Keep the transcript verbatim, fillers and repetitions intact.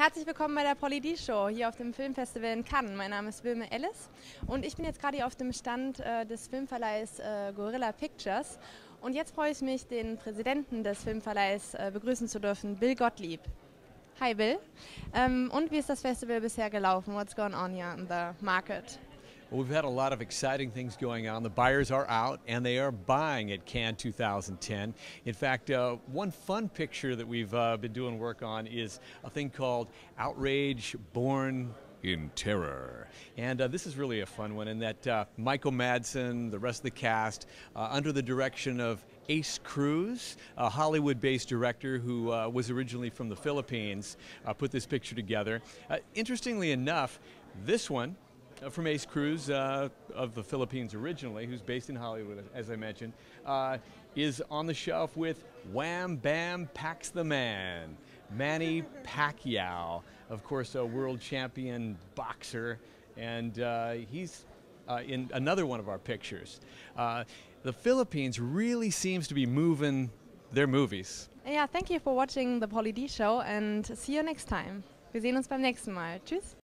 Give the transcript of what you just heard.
Herzlich willkommen bei der Pauly D Show hier auf dem Filmfestival in Cannes. Mein Name ist Wilme Ellis und ich bin jetzt gerade hier auf dem Stand äh, des Filmverleihs äh, Gorilla Pictures. Und jetzt freue ich mich, den Präsidenten des Filmverleihs äh, begrüßen zu dürfen, Bill Gottlieb. Hi Bill. Ähm, und wie ist das Festival bisher gelaufen? What's going on here in the market? Well, we've had a lot of exciting things going on. The buyers are out and they are buying at Cannes two thousand ten. In fact, uh, one fun picture that we've uh, been doing work on is a thing called Outrage Born in Terror. And uh, this is really a fun one in that uh, Michael Madsen, the rest of the cast, uh, under the direction of Ace Cruz, a Hollywood-based director who uh, was originally from the Philippines, uh, put this picture together. Uh, interestingly enough, this one, Uh, from Ace Cruz uh, of the Philippines originally, who's based in Hollywood, as I mentioned, uh, is on the shelf with Wham Bam Packs the Man, Manny Pacquiao, of course a world champion boxer, and uh, he's uh, in another one of our pictures. Uh, the Philippines really seems to be moving their movies. Ja, thank you for watching the Pauly D Show and see you next time. Wir sehen uns beim nächsten Mal. Tschüss.